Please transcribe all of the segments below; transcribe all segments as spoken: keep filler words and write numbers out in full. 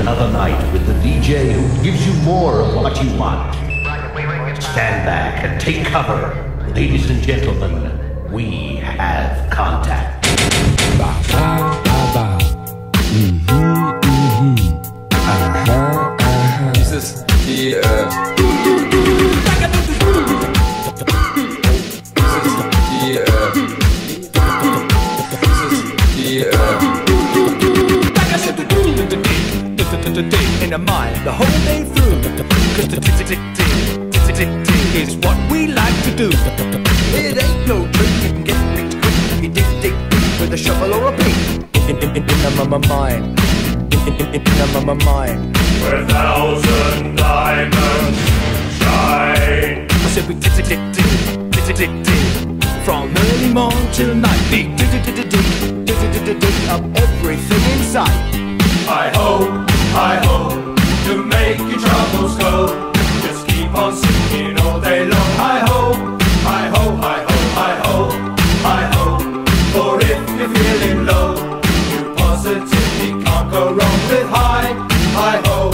another night with the D J who gives you more of what you want. Stand back and take cover. Ladies and gentlemen, we have contact. Ba, ba, ba, ba. Mhm, mhm. Aha, aha. Dies ist die, äh... Dies ist die, äh... Dies ist die, äh... In the mind the whole day through, 'cause the tick tick tick tick tick tick tick is what we like to do. It ain't no trick, you can get rich quick if you dig dig deep with a shovel or a pick. In in in in the my mind, in in in in the my mind, where a thousand diamonds shine. I said we tick tick tick tick tick tick tick tick from early morn till night. Tick tick tick tick tick tick tick tick tick up everything in sight. I hope, I hope to make your troubles go. Just keep on singing all day long. I hope, I hope, I hope, I hope, I hope. For if you're feeling low, you positively can't go wrong with high. I hope.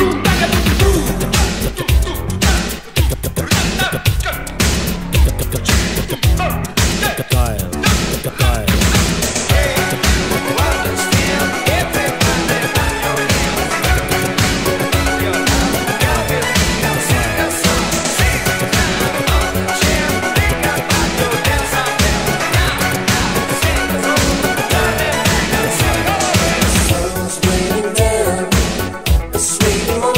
Sun's raining down, a sweet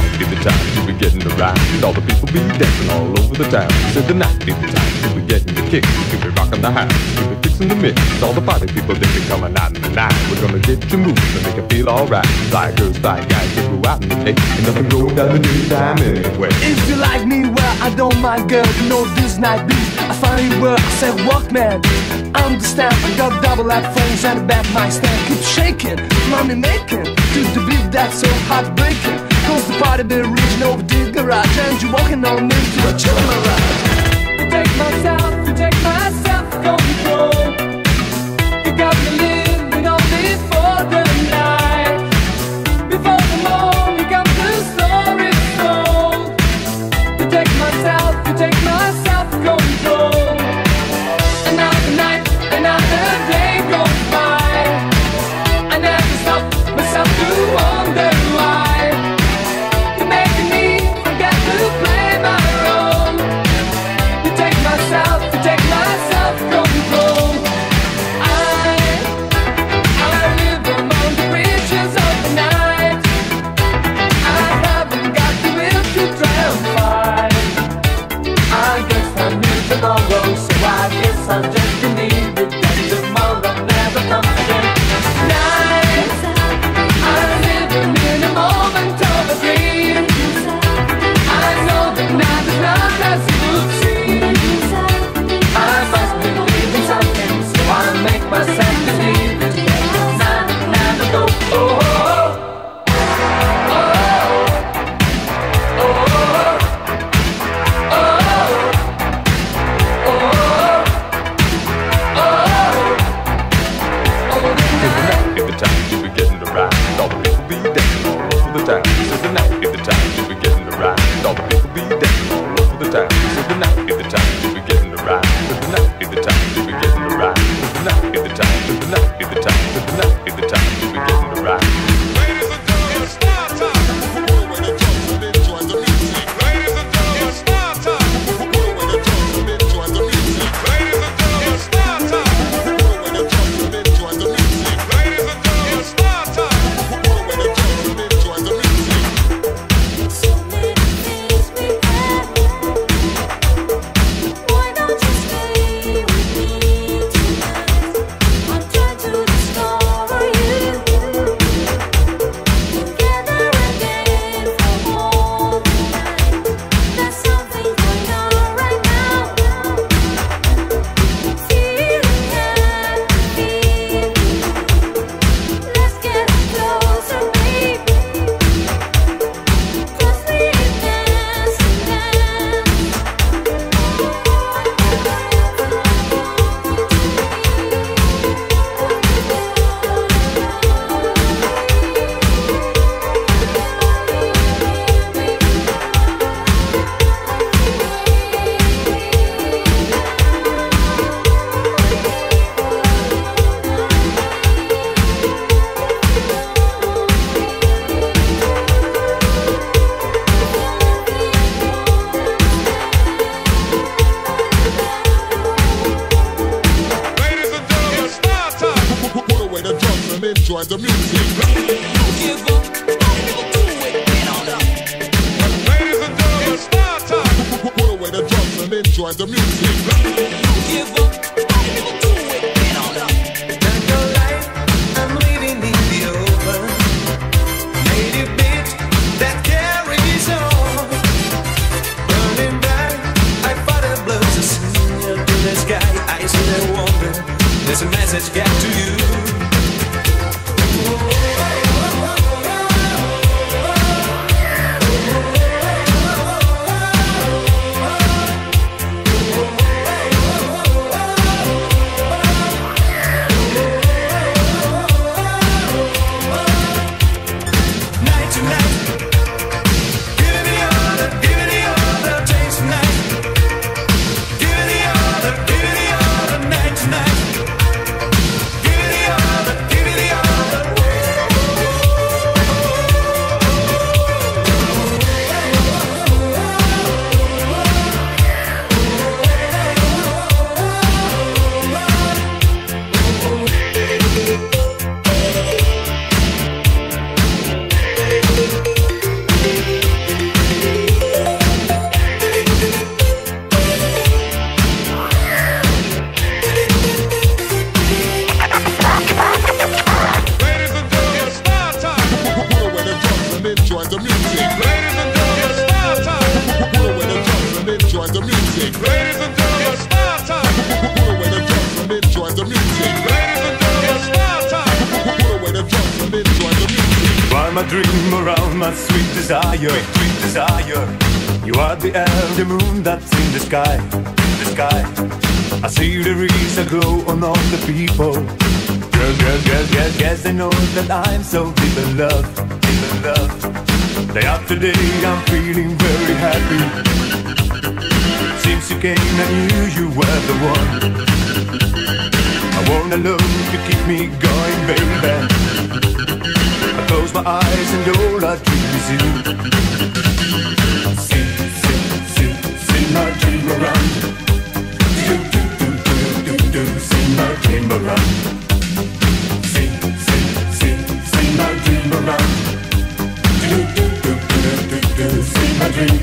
night be the time to be getting around. All the people be dancing all over the town. Said the night be the time to be getting the kicks, to be rocking the house, to be fixing the mix. All the party people, they be coming out in the night. We're gonna get you moving and make it feel alright. Fly girls, fly guys, they go out in the day. Ain't nothing going down the daytime anyway. If you like me, well, I don't mind, girl. You know this night beat. I finally work, I said, walk, man. Understand, I got double lap phones and a back my stand. Keep shaking, money making, to the beat that's so heartbreaking. Cause the party be reaching over the garage, and you walking on me to a chill ride. You take myself, you take myself, control. You got me living on before the night. Before the morning, you got the story told. You take myself, you take myself, control. Another night, another day goes by. I never stop myself to wonder why. You're making me forget to play my role. You take myself, you take myself control. I, I live among the riches of the night. I haven't got the will to try and fight. I guess I knew tomorrow, so I guess I'll just believe it that tomorrow never comes again. Night, I'm living in a moment of a dream. I know that night is not as it would seem. I must believe in something, so I make myself believe it. Night, never go. Oh, oh, oh. Enjoy the music. Give up, do it, get on up. Ladies and gentlemen, start time. Put away the drugs and enjoy the music. Give up, do it, get on up. Turn your light, I'm living in the open. Native beat that carries on. Burning bright, I fought a blow to sing up to the sky. I still wonder, there's a message get to you. Give dream around my sweet desire, sweet desire. You are the elder moon that's in the sky, in the sky. I see there is a glow on all the people. Girls, girls, girls, girls, girls, they know that I'm so deep in love, deep in love. Day after day I'm feeling very happy. Since you came I knew you were the one. I want a love to keep me going, baby. I close my eyes and all I dream is you. See, see, see, see my dream around. Do, do, do, do, do, do, see my dream around. See, see, see, see my dream around. Do, do, do, do, do, do, see my dream.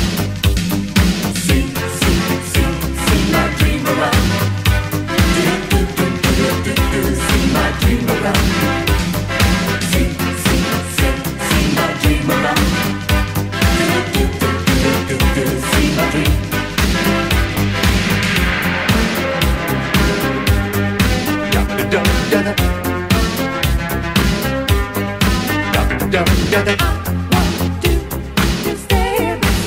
See, see, see, see my dream around. Do, do, do, do, do, do, see my dream around. See, see, see, see my dream around. Do, do, do, do, do, do, see my dream. Da da da da da da da da. I want to stay in the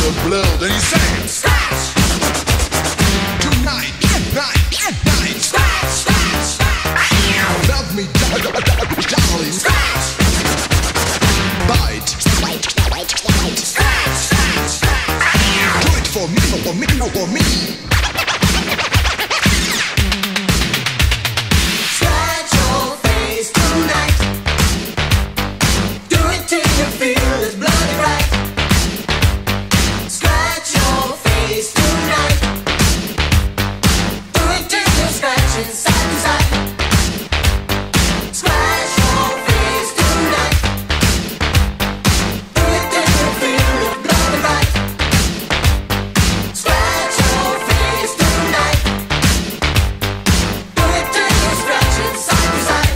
the blood and he sang scratch. Tonight, night, night, scratch, scratch, scratch. Love me, darling, scratch. Bite, bite, bite, bite, scratch, scratch, scratch. Do it for me, for me, for me. Scratch your face tonight. Do it till you feel it's bloody right. Scratch your face tonight. Do it till you're scratching side to side. Scratch your face tonight. Do it till you feel it's bloody right. Scratch your face tonight. Do it till you're scratching side to side.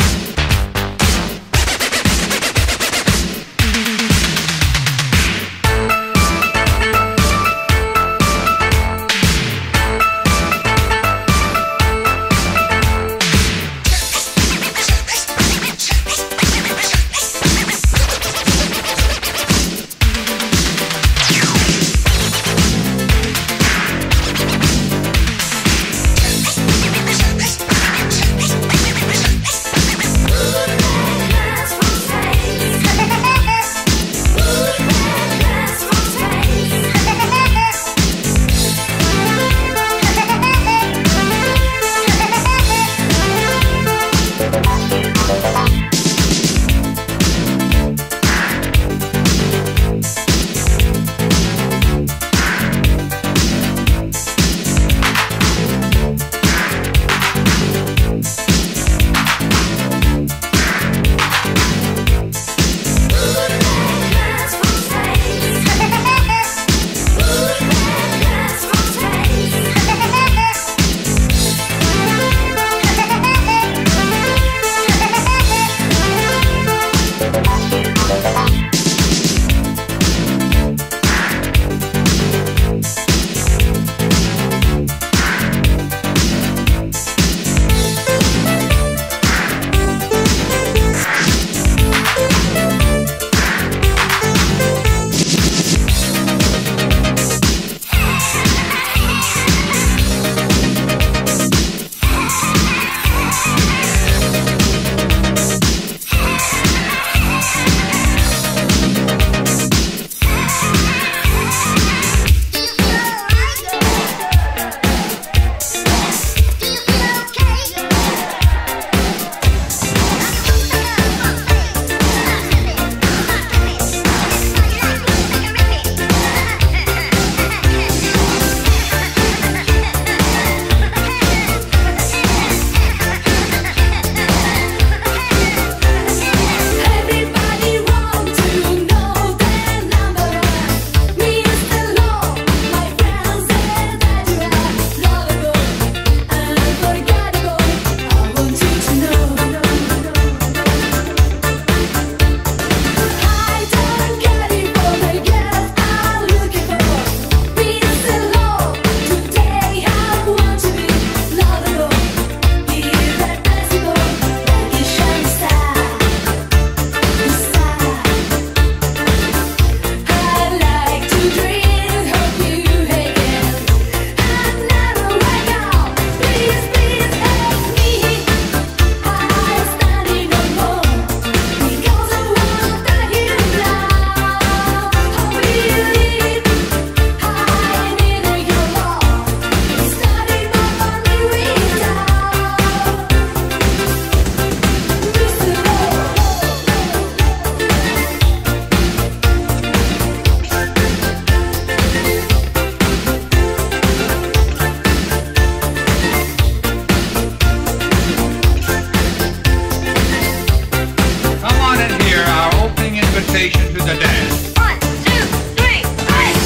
invitation to the dance. One, two, three, five.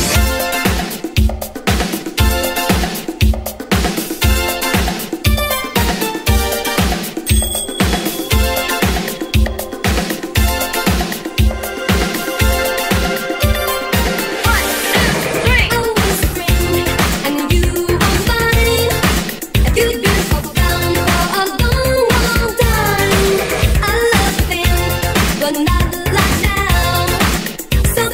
One, two, three. I was a friend, and you were mine. I feel good around for a long, long time. I love them, but not like now. So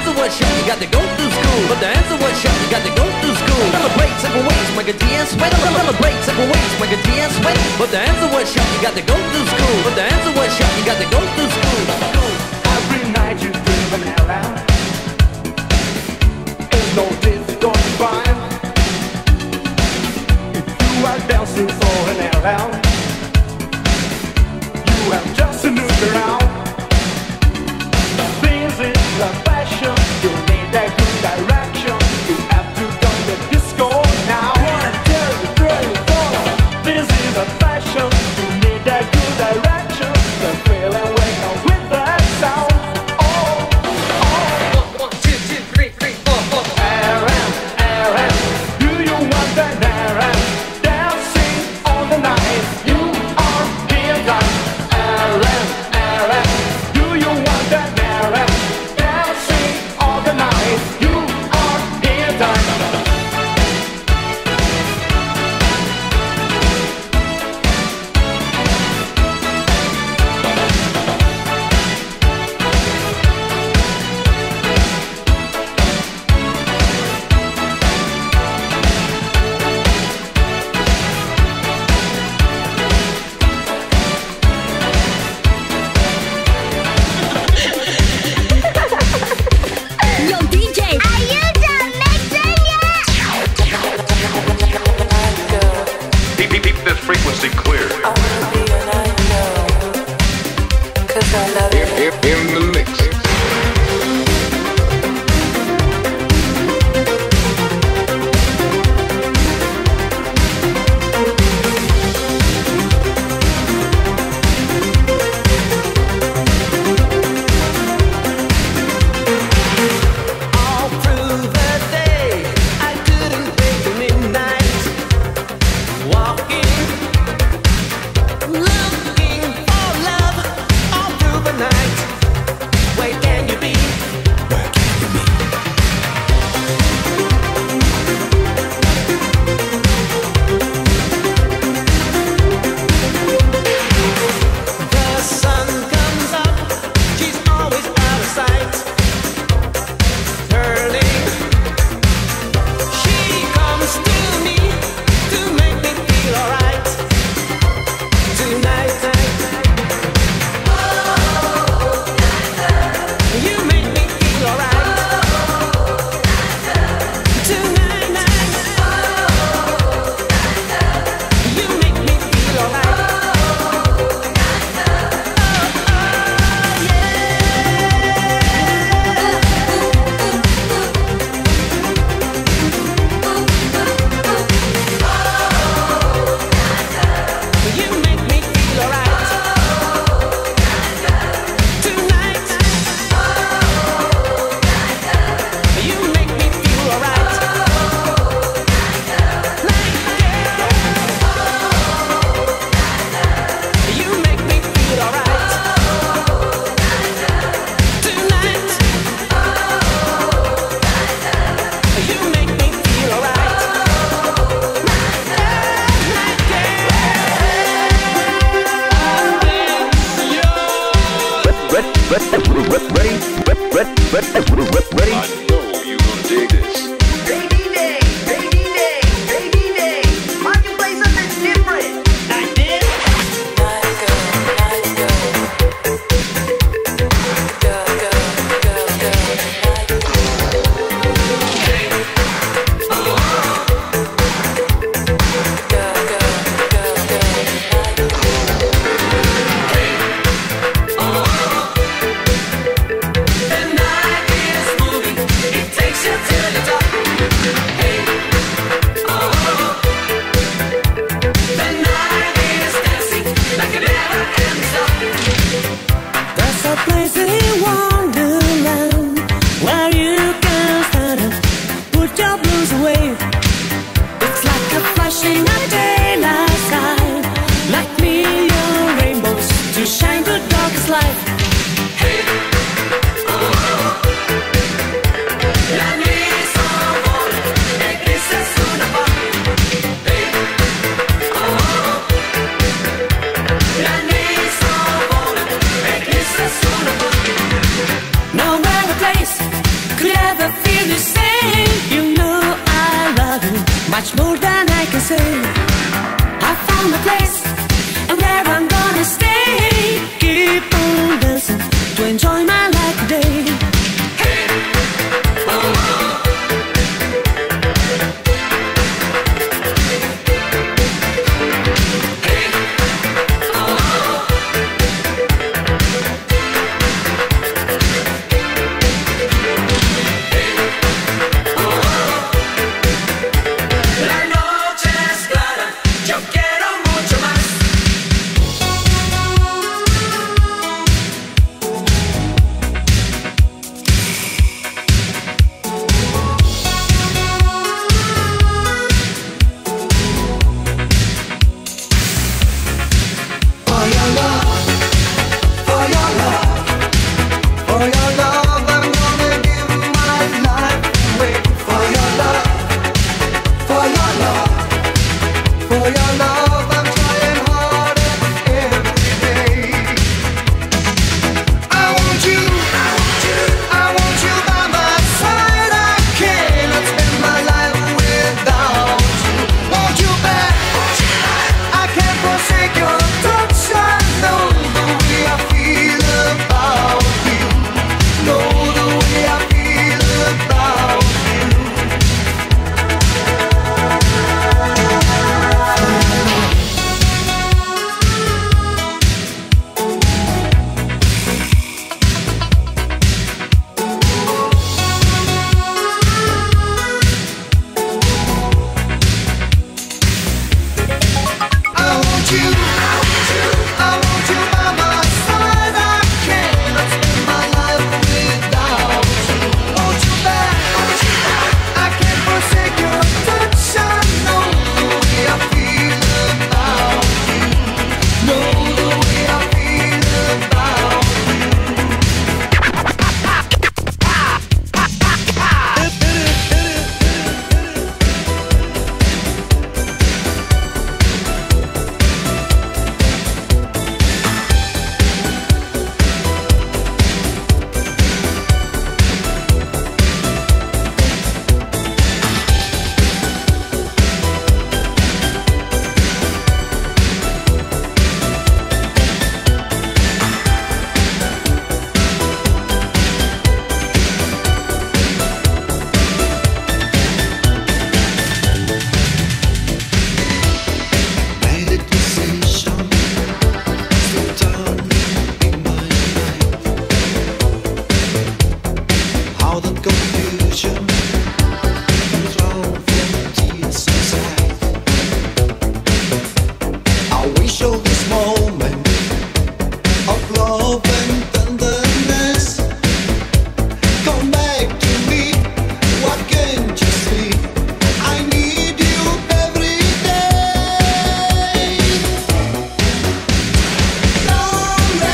answer was shut, you got to go through school. But the answer was shut, you got to go through school. Celebrate several ways, make a tea and sweat. Celebrate several ways, make a tea and sweat. But the answer was shut, you got to go through school. But the answer was shut, you got to go through school. Every night you dream an hell out. Ain't no disco fine. If you are dancing for an hell out, you have just to look around. The things in the fashion, you need a good direction. You have to go to disco now. One, two, three, four. This is a fashion, you need a good direction. The feeling will come with that sound. The night is moving, it takes you to the top. much more than I can say. I found a place and where I'm gonna stay. Keep on dancing to enjoy my life today. Hey, oh, oh.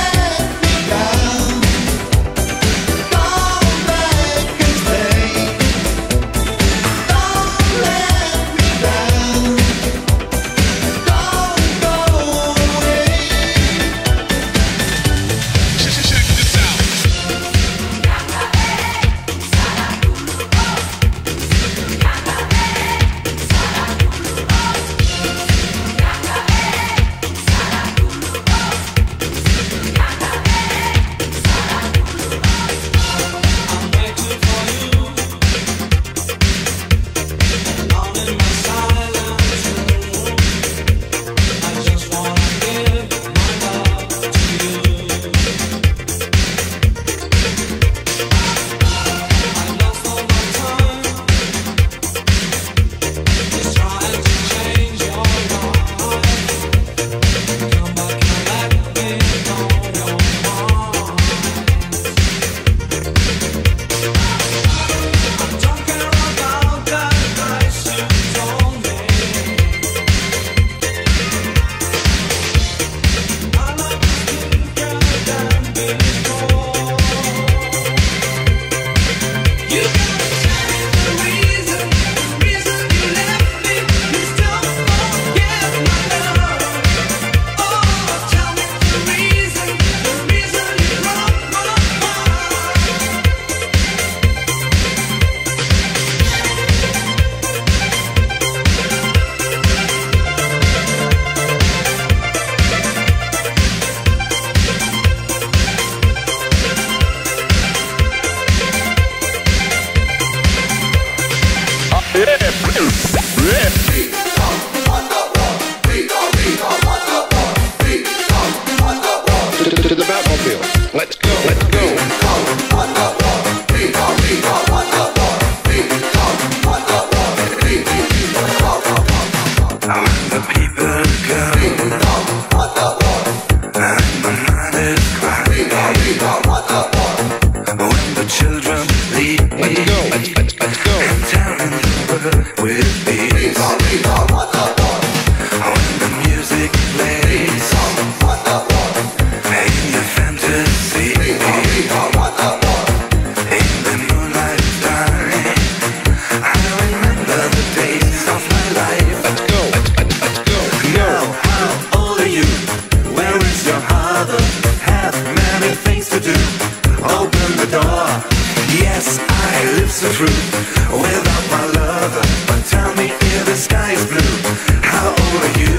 Come back and stay. To the Batmobile. Let's go, let's go. When the people come and the night is quiet, when the children leave, Let's go, let's, let's, let's go. and down in the world with peace, when the music plays in your fantasy, in the moonlight time, I remember the days of my life. Let's go, let's, let's, let's go. Now, how old are you? Where is your father? Have many things to do. Open the door. Yes, I live so true without my lover. But tell me if the sky is blue. How old are you?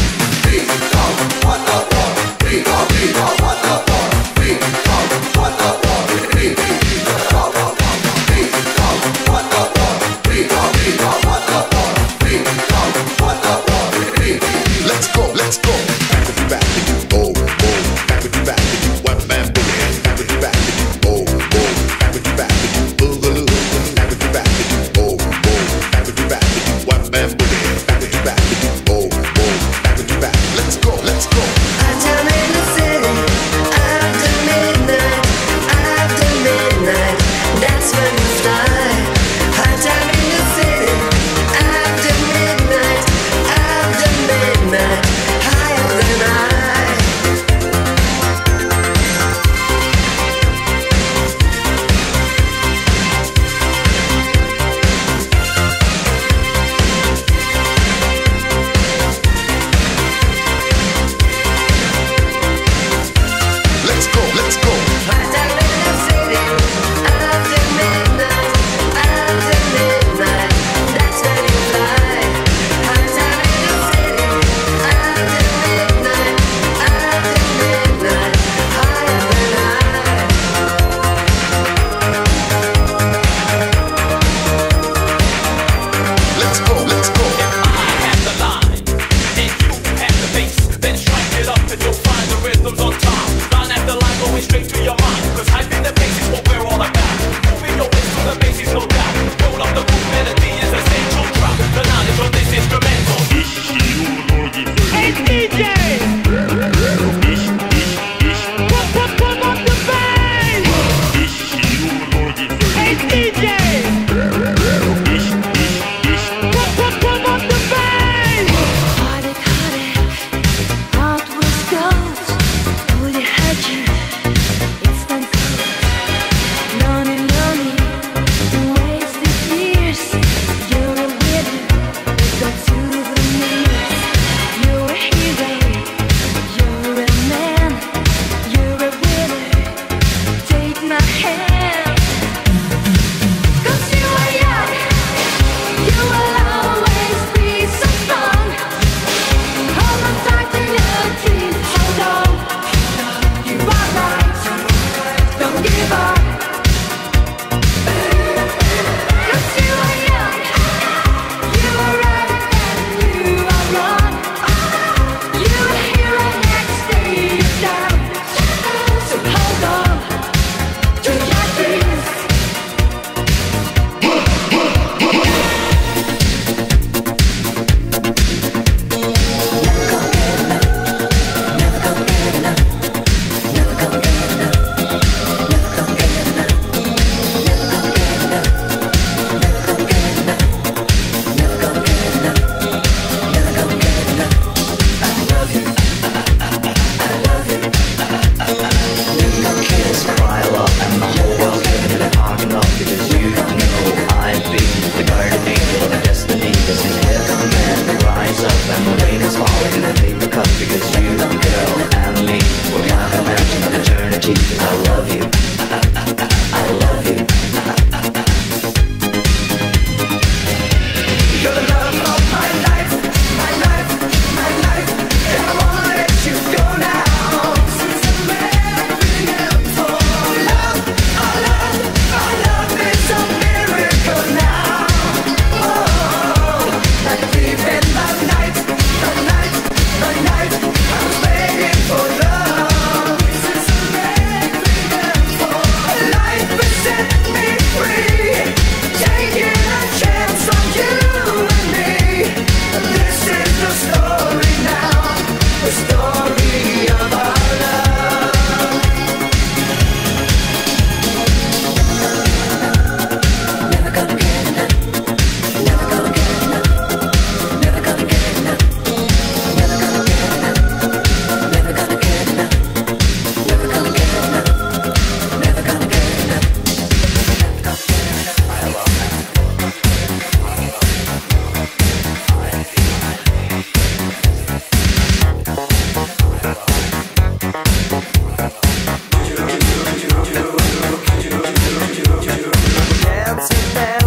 Let's go, let's go. Back with you, back with you, oh, oh. Back with you, back with you, one man boogie. Back with you, back with you, oh, oh. Back with you, back with you, boogaloo. Back with you, back with you, oh,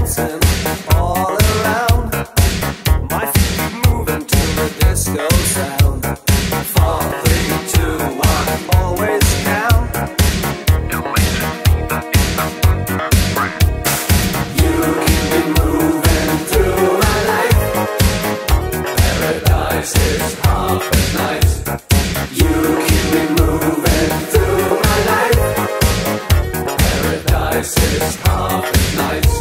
dancing all around. My feet keep moving to the disco sound. Four, three, two, one, always count. You keep me moving through my life. Paradise is half as nice. You keep me moving through my life. Paradise is half as nice.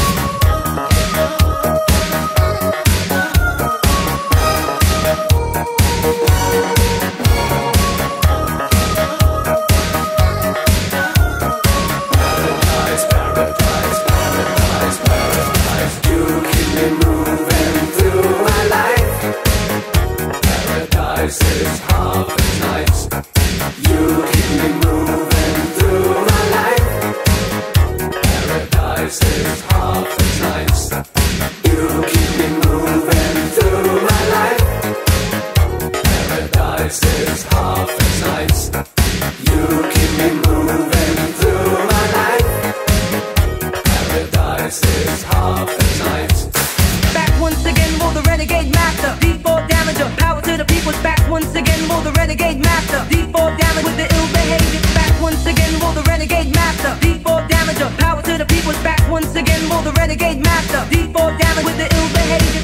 Paradise, paradise, paradise, paradise. You keep me moving through my life. Paradise is half as nice. You keep me moving through my life. Paradise is half as nice. You keep me moving through my life. Paradise is half as nice. You keep me moving through my life. Paradise is half as nice. Back once again, more the renegade master. D four damager, power to the people's back once again, more the renegade master. D four damage with the ill behavior. Back once again, more the renegade master. D four damager, power to the people's back once again, more the renegade master. D four damage with the ill behavior.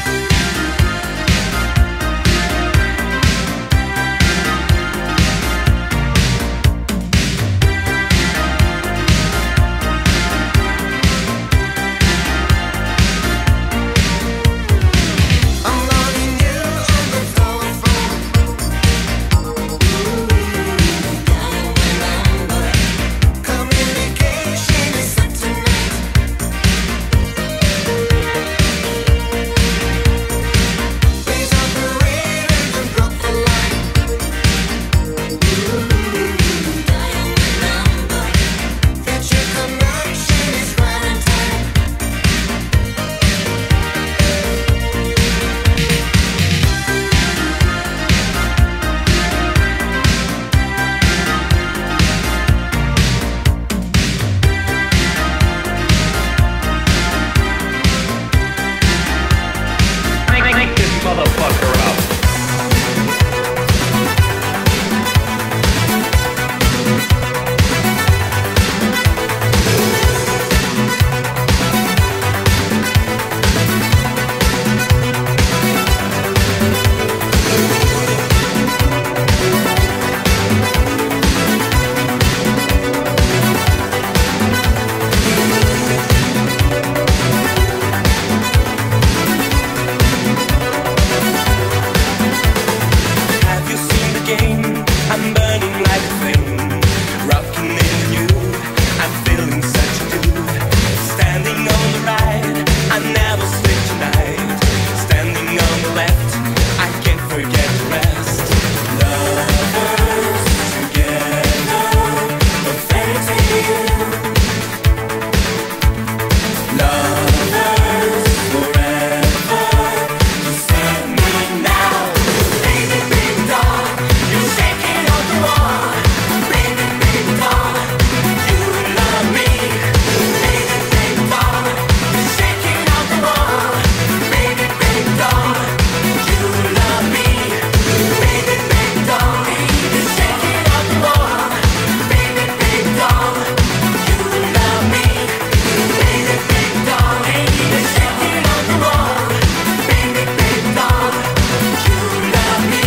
I'm loving you on the telephone. Communication is up tonight. Please operate and drop the line. Future connection is quarantine. Crank this motherfucker up. Have you seen the game? I'm burning like a flame, rocking in you. I'm feeling such a dude. Standing on the right, I never sleep tonight. Standing on the left, I can't forget the rest. Lovers together, no fairy tale. Lovers forever, just let me now. Baby, big doll, you're shaking on the wall. Baby, big doll, you love me. Baby, big doll, you're shaking on the wall. Baby, big doll, you love me. Baby, big doll, you're shaking on the wall. Baby, big doll, you love me. Baby, big doll, you're shaking on the wall. Baby, big doll, you love me.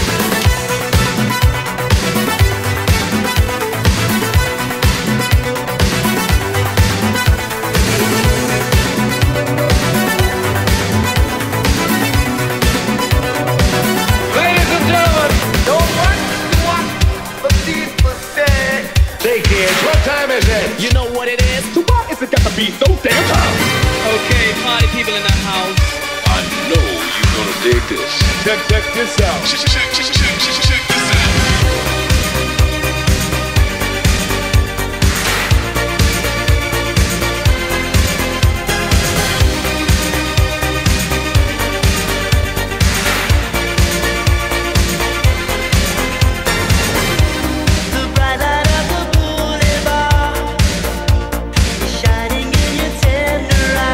Ladies and gentlemen, don't watch what the people say. Say, kids, what time is it? You know what it is? So why is it got to be so damn tough? Okay, party people in the house. I know you're gonna dig this. Check, check this out. Check, check, check, check, check, check this out. Shining in your tender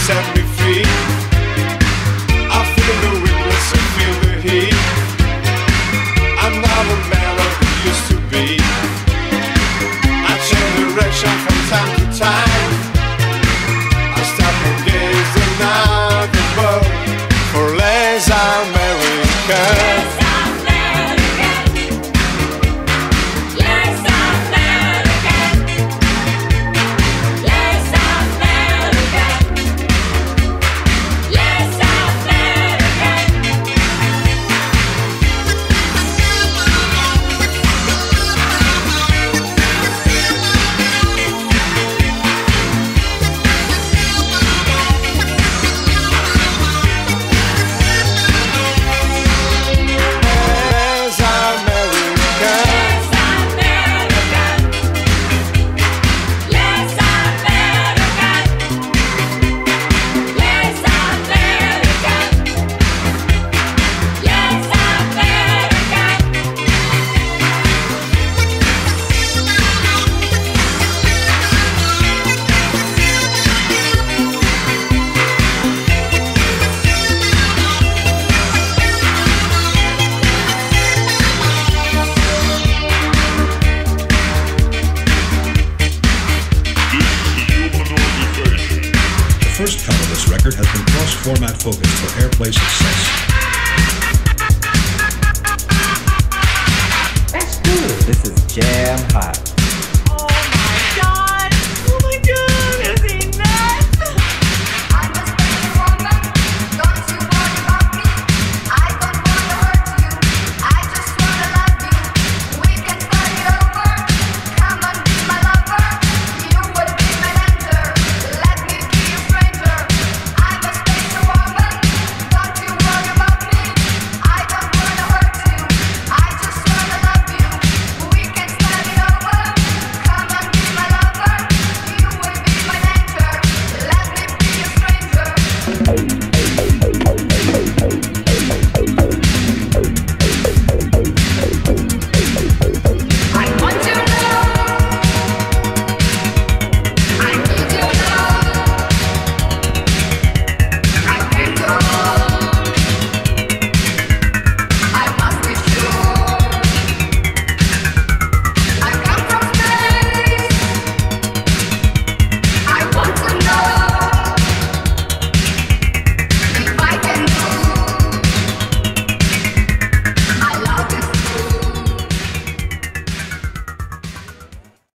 set me free. I feel the weakness and feel the heat. I'm not a man I used to be. I change direction from time to time. I stop and gaze and the boat for Les Americans. Format focused for airplay success. That's good. This is Jam Hot.